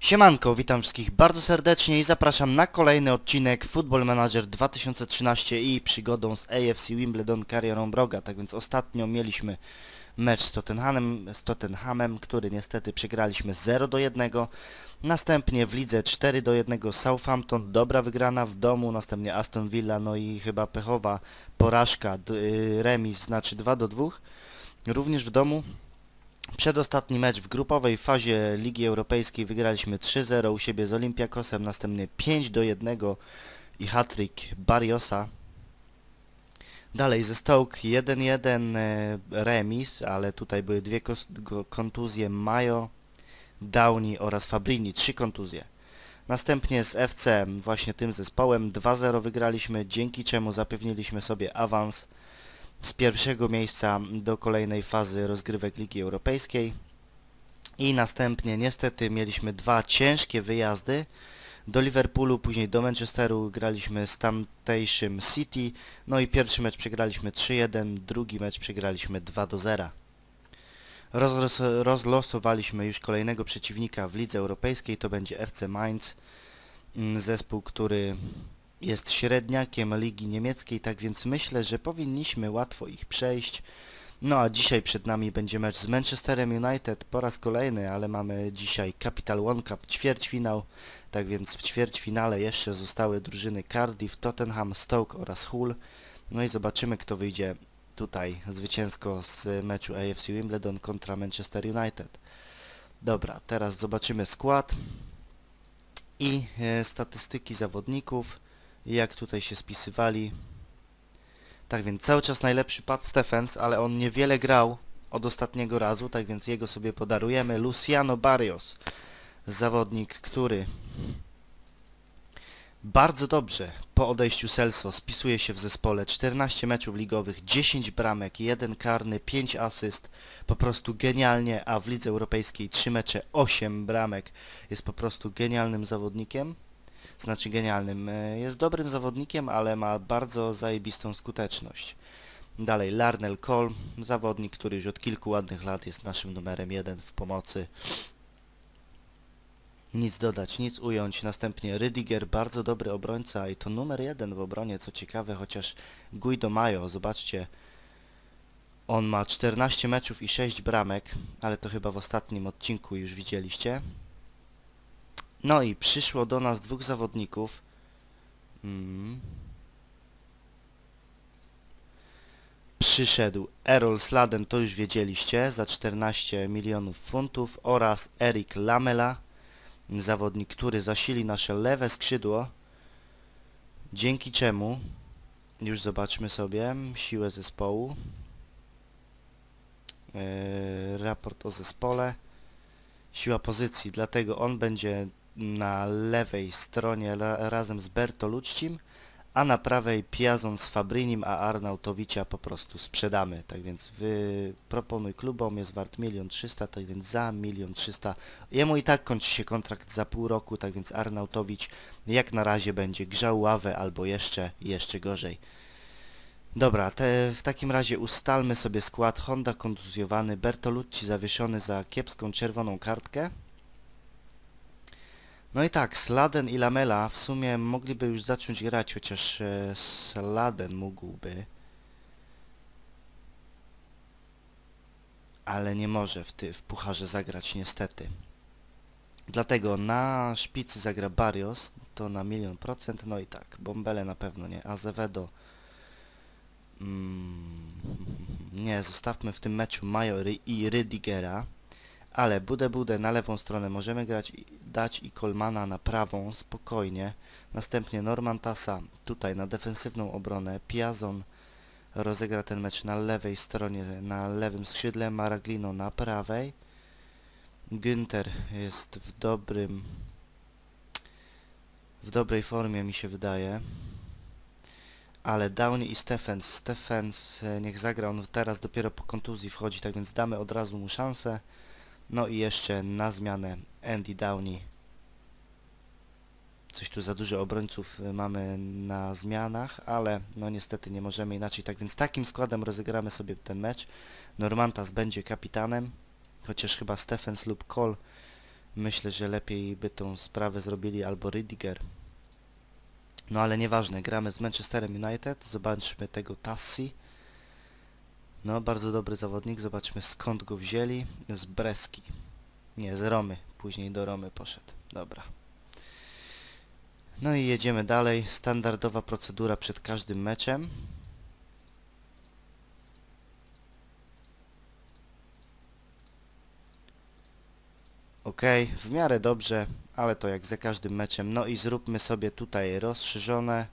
Siemanko, witam wszystkich bardzo serdecznie i zapraszam na kolejny odcinek Football Manager 2013 i przygodą z AFC Wimbledon karierą Broga. Tak więc ostatnio mieliśmy mecz z Tottenhamem, który niestety przegraliśmy 0-1. Następnie w lidze 4-1 Southampton, dobra wygrana w domu, następnie Aston Villa, no i chyba pechowa porażka, remis, znaczy 2-2, również w domu. Przedostatni mecz w grupowej fazie Ligi Europejskiej wygraliśmy 3-0 u siebie z Olympiakosem, następnie 5-1 i hat-trick Barriosa. Dalej ze Stoke 1-1 remis, ale tutaj były dwie kontuzje Mayo, Downey oraz Fabrini, 3 kontuzje. Następnie z FC, właśnie tym zespołem, 2-0 wygraliśmy, dzięki czemu zapewniliśmy sobie awans z pierwszego miejsca do kolejnej fazy rozgrywek Ligi Europejskiej. I następnie niestety mieliśmy dwa ciężkie wyjazdy do Liverpoolu, później do Manchesteru, graliśmy z tamtejszym City, no i pierwszy mecz przegraliśmy 3-1, drugi mecz przegraliśmy 2-0. Rozlosowaliśmy już kolejnego przeciwnika w Lidze Europejskiej, to będzie FC Mainz, zespół, który jest średniakiem Ligi Niemieckiej, tak więc myślę, że powinniśmy łatwo ich przejść. No a dzisiaj przed nami będzie mecz z Manchesterem United po raz kolejny, ale mamy dzisiaj Capital One Cup ćwierćfinał, tak więc w ćwierćfinale jeszcze zostały drużyny Cardiff, Tottenham, Stoke oraz Hull. No i zobaczymy, kto wyjdzie tutaj zwycięsko z meczu AFC Wimbledon kontra Manchester United. Dobra, teraz zobaczymy skład i statystyki zawodników, jak tutaj się spisywali. Tak więc cały czas najlepszy Pat Stephens, ale on niewiele grał od ostatniego razu, tak więc jego sobie podarujemy. Luciano Barrios, zawodnik, który bardzo dobrze po odejściu Celso spisuje się w zespole. 14 meczów ligowych, 10 bramek, 1 karny, 5 asyst, po prostu genialnie, a w Lidze Europejskiej 3 mecze, 8 bramek. Jest po prostu genialnym zawodnikiem. Znaczy genialnym, jest dobrym zawodnikiem, ale ma bardzo zajebistą skuteczność. Dalej Larnell Cole, zawodnik, który już od kilku ładnych lat jest naszym numerem 1 w pomocy. Nic dodać, nic ująć. Następnie Rydiger, bardzo dobry obrońca i to numer 1 w obronie, co ciekawe, chociaż Guido Mayo, zobaczcie, on ma 14 meczów i 6 bramek, ale to chyba w ostatnim odcinku już widzieliście. No i przyszło do nas dwóch zawodników. Przyszedł Errol Sladen, to już wiedzieliście, za 14 milionów funtów oraz Eric Lamela, zawodnik, który zasili nasze lewe skrzydło, dzięki czemu, już zobaczmy sobie siłę zespołu, raport o zespole, siła pozycji, dlatego on będzie na lewej stronie razem z Bertoluccim, a na prawej Piazon z Fabrinim, a Arnautowicza po prostu sprzedamy. Tak więc proponuj klubom, jest wart 1 300 000, tak więc za 1 300 000. Jemu i tak kończy się kontrakt za pół roku, tak więc Arnautowicz jak na razie będzie grzał ławę albo jeszcze gorzej. Dobra, w takim razie ustalmy sobie skład. Honda kontuzjowany, Bertolucci zawieszony za kiepską czerwoną kartkę. No i tak, Sladen i Lamela w sumie mogliby już zacząć grać, chociaż Sladen mógłby. Ale nie może w pucharze zagrać niestety. Dlatego na szpicy zagra Barrios, to na 100%, no i tak, Bombele na pewno nie, Azevedo. Nie, zostawmy w tym meczu Mayo i Rydigera. Ale Budę na lewą stronę możemy dać i Colemana na prawą, spokojnie. Następnie Normantasa tutaj na defensywną obronę. Piazon rozegra ten mecz na lewej stronie, na lewym skrzydle. Maraglino na prawej. Günther jest w dobrej formie, mi się wydaje. Ale Downey i Stephens niech zagra, on teraz dopiero po kontuzji wchodzi, tak więc damy od razu mu szansę. No i jeszcze na zmianę Andy Downey. Coś tu za dużo obrońców mamy na zmianach, ale no niestety nie możemy inaczej. Tak więc takim składem rozegramy sobie ten mecz. Normantas będzie kapitanem, chociaż chyba Stephens lub Cole Myślę, że lepiej by tą sprawę zrobili albo Rydiger. No ale nieważne, gramy z Manchesterem United, zobaczmy tego Tassi. No, bardzo dobry zawodnik, zobaczmy skąd go wzięli. Z Bresci. Nie, z Romy. Później do Romy poszedł. Dobra. No i jedziemy dalej. Standardowa procedura przed każdym meczem. Ok, w miarę dobrze, ale to jak za każdym meczem. No i zróbmy sobie tutaj rozszerzone.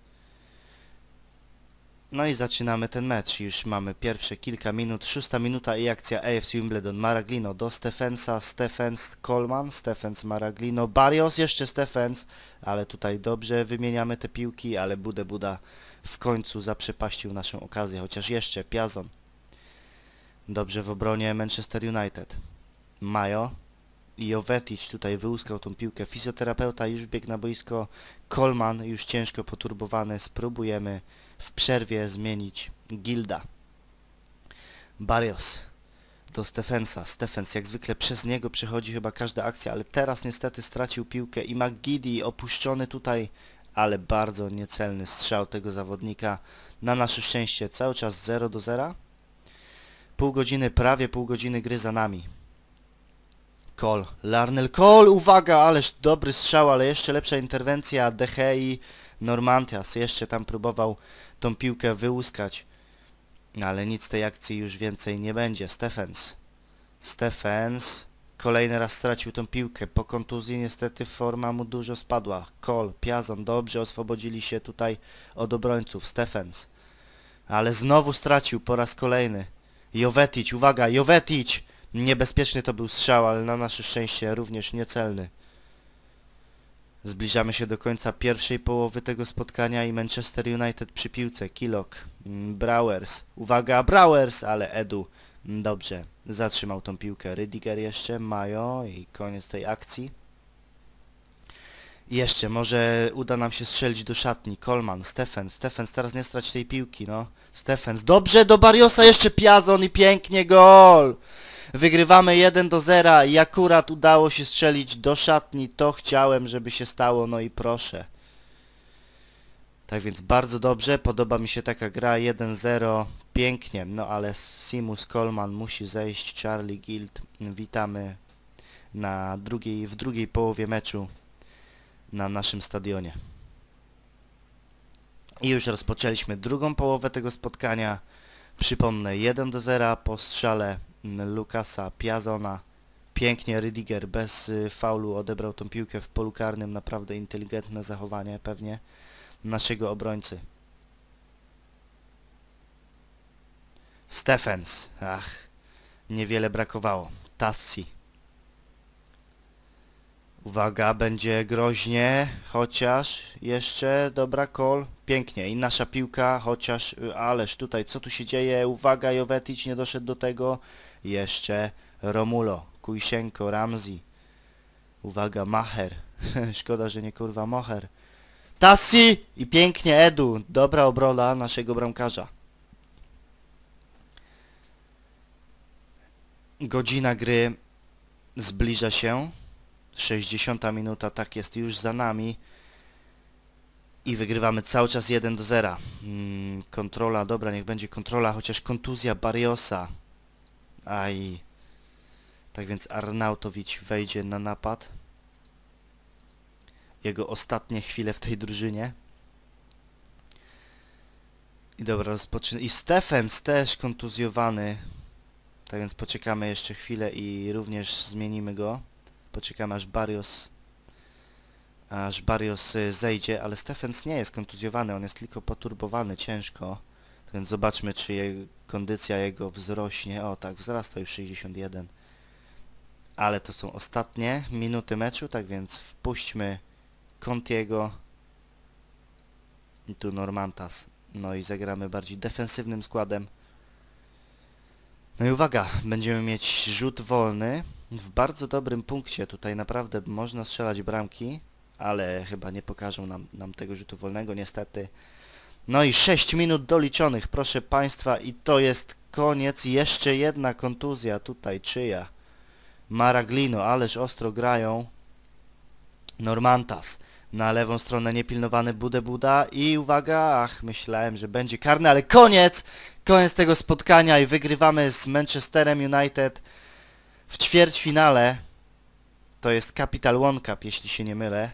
No i zaczynamy ten mecz. Już mamy pierwsze kilka minut. 6 minuta i akcja AFC Wimbledon. Maraglino do Stephensa. Stephens, Coleman. Stephens, Maraglino. Barrios, jeszcze Stephens. Ale tutaj dobrze wymieniamy te piłki, ale Buda w końcu zaprzepaścił naszą okazję. Chociaż jeszcze Piazon. Dobrze w obronie Manchester United. Majo. I Jovetic tutaj wyłuskał tą piłkę. Fizjoterapeuta już biegł na boisko. Coleman już ciężko poturbowany. Spróbujemy w przerwie zmienić Gilda. Barrios do Stephensa. Stephens jak zwykle przez niego przechodzi chyba każda akcja, ale teraz niestety stracił piłkę i McGeady opuszczony tutaj, ale bardzo niecelny strzał tego zawodnika. Na nasze szczęście cały czas 0-0. Prawie pół godziny gry za nami. Cole, Larnell Cole, uwaga, ależ dobry strzał, ale jeszcze lepsza interwencja De Gea. Normantias jeszcze tam próbował tą piłkę wyłuskać, ale nic z tej akcji już więcej nie będzie. Stephens kolejny raz stracił tą piłkę, po kontuzji niestety forma mu dużo spadła. Cole, Piazon, dobrze oswobodzili się tutaj od obrońców. Stephens, ale znowu stracił po raz kolejny. Jovetic, uwaga, Jovetic! Niebezpieczny to był strzał, ale na nasze szczęście również niecelny. Zbliżamy się do końca pierwszej połowy tego spotkania i Manchester United przy piłce. Killock, Brauers, uwaga, Brauers, ale Edu dobrze zatrzymał tą piłkę. Rydiger jeszcze, Majo i koniec tej akcji. Jeszcze może uda nam się strzelić do szatni. Coleman, Stephens, teraz nie strać tej piłki, no. Stephens, dobrze do Barriosa, jeszcze Piazon i pięknie gol! Wygrywamy 1-0 i akurat udało się strzelić do szatni. To chciałem, żeby się stało, no i proszę. Tak więc bardzo dobrze, podoba mi się taka gra. 1-0, pięknie. No ale Seamus Coleman musi zejść. Charlie Gilt, witamy w drugiej połowie meczu na naszym stadionie. I już rozpoczęliśmy drugą połowę tego spotkania. Przypomnę, 1-0 po strzale Lucasa Piazona. Pięknie Rydiger bez faulu odebrał tą piłkę w polu karnym. Naprawdę inteligentne zachowanie pewnie naszego obrońcy. Stephens. Ach, niewiele brakowało. Tassi. Uwaga, będzie groźnie, chociaż jeszcze, dobra, Cole, pięknie i nasza piłka, chociaż, ależ tutaj, co tu się dzieje, uwaga, Jovetic nie doszedł do tego, jeszcze Romulo, Kujsienko, Ramsey, uwaga, Maher, szkoda, że nie kurwa Moher, Tassi i pięknie Edu, dobra obrona naszego bramkarza. Godzina gry zbliża się. 60 minuta, tak jest już za nami i wygrywamy cały czas 1-0. Kontrola, dobra, niech będzie kontrola, chociaż kontuzja Barriosa. Aj. Tak więc Arnautowicz wejdzie na napad. Jego ostatnie chwile w tej drużynie. I dobra, rozpoczyna. I Stephens też kontuzjowany. Tak więc poczekamy jeszcze chwilę i również zmienimy go. Poczekamy aż Barrios zejdzie, ale Stephens nie jest kontuzjowany, on jest tylko poturbowany ciężko. Tak więc zobaczmy, czy kondycja jego wzrośnie. O tak, wzrasta już 61. Ale to są ostatnie minuty meczu, tak więc wpuśćmy Contiego. I tu Normantas. No i zagramy bardziej defensywnym składem. No i uwaga, będziemy mieć rzut wolny w bardzo dobrym punkcie. Tutaj naprawdę można strzelać bramki, ale chyba nie pokażą nam tego rzutu wolnego niestety. No i 6 minut doliczonych, proszę Państwa, i to jest koniec. Jeszcze jedna kontuzja tutaj, czyja? Maraglino, ależ ostro grają. Normantas. Na lewą stronę niepilnowany Buda i uwaga, myślałem, że będzie karny, ale koniec! Koniec tego spotkania i wygrywamy z Manchesterem United w ćwierćfinale. To jest Capital One Cup, jeśli się nie mylę.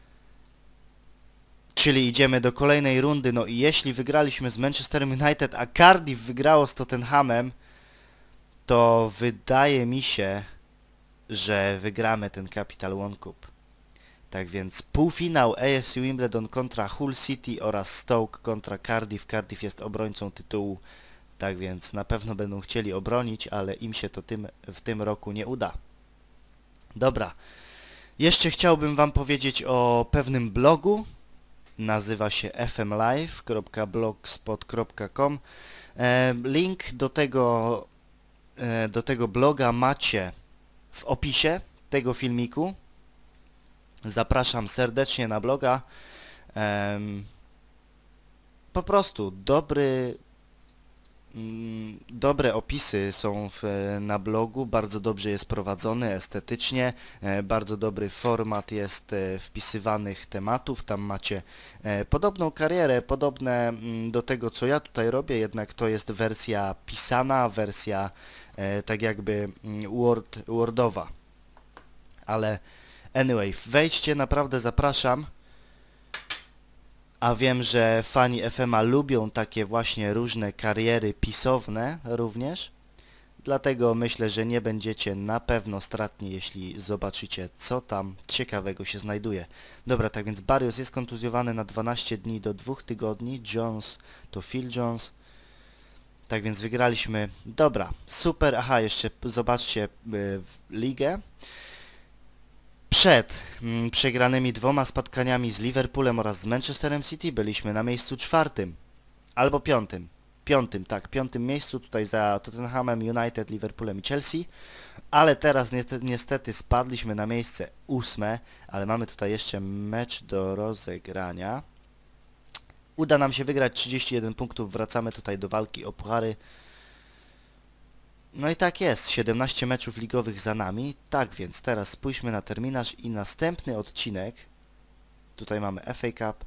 Czyli idziemy do kolejnej rundy, no i jeśli wygraliśmy z Manchesterem United, a Cardiff wygrało z Tottenhamem, to wydaje mi się, że wygramy ten Capital One Cup. Tak więc półfinał AFC Wimbledon kontra Hull City oraz Stoke kontra Cardiff. Cardiff jest obrońcą tytułu, tak więc na pewno będą chcieli obronić, ale im się to w tym roku nie uda. Dobra, jeszcze chciałbym wam powiedzieć o pewnym blogu. Nazywa się fmlive.blogspot.com. Link do tego bloga macie w opisie tego filmiku. Zapraszam serdecznie na bloga. Po prostu dobre opisy są na blogu, bardzo dobrze jest prowadzony estetycznie, bardzo dobry format jest wpisywanych tematów, tam macie podobną karierę, podobne do tego, co ja tutaj robię, jednak to jest wersja pisana, wersja tak jakby wordowa. Ale anyway, wejdźcie, naprawdę zapraszam. A wiem, że fani FM'a lubią takie właśnie różne kariery pisowne również. Dlatego myślę, że nie będziecie na pewno stratni, jeśli zobaczycie, co tam ciekawego się znajduje. Dobra, tak więc Barrios jest kontuzjowany na 12 dni do 2 tygodni. Jones to Phil Jones. Tak więc wygraliśmy. Dobra, super. Aha, jeszcze zobaczcie ligę. Przed przegranymi 2 spotkaniami z Liverpoolem oraz z Manchesterem City byliśmy na miejscu 4. Albo 5. Piątym miejscu tutaj za Tottenhamem, United, Liverpoolem i Chelsea. Ale teraz niestety spadliśmy na miejsce 8, ale mamy tutaj jeszcze mecz do rozegrania. Uda nam się wygrać 31 punktów, wracamy tutaj do walki o puchary. No i tak jest, 17 meczów ligowych za nami. Tak więc teraz spójrzmy na terminarz i następny odcinek. Tutaj mamy FA Cup.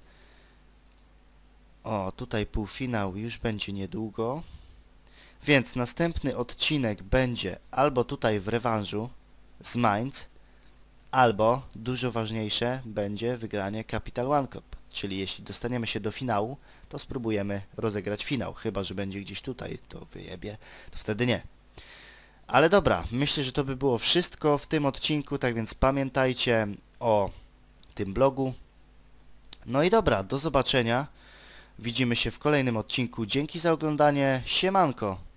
O, tutaj półfinał już będzie niedługo. Więc następny odcinek będzie albo tutaj w rewanżu z Mainz, albo, dużo ważniejsze, będzie wygranie Capital One Cup. Czyli jeśli dostaniemy się do finału, to spróbujemy rozegrać finał. Chyba że będzie gdzieś tutaj, to wyjebie, to wtedy nie. Ale dobra, myślę, że to by było wszystko w tym odcinku, tak więc pamiętajcie o tym blogu. No i dobra, do zobaczenia. Widzimy się w kolejnym odcinku. Dzięki za oglądanie. Siemanko!